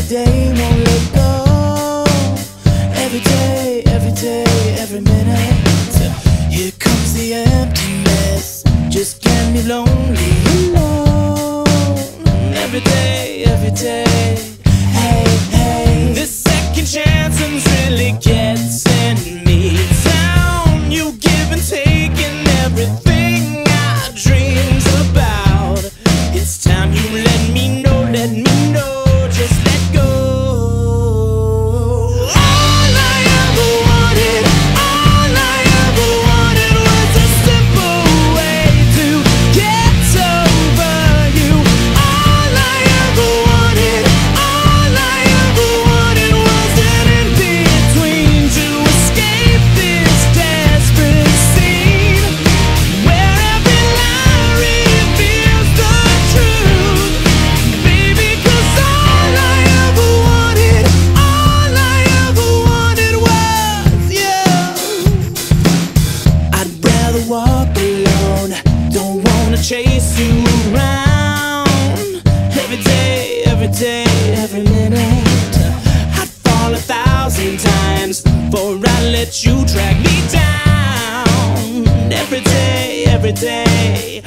day, won't let go. Every day, every minute. Here comes the emptiness, just can't be lonely alone. Every day, hey, hey. This second chancing's really getting me down. You give and take and everything I dreamed about. It's time you let me know, just let go. All I ever wanted was a simple way to get over you. All I ever wanted was an in-between to escape this desperate scene, where every lie reveals the truth, baby. 'Cause all I ever wanted was you. I'd rather walk alone, don't wanna chase you around. Every day, every minute, I'd fall 1,000 times before I let you drag me down. Every day,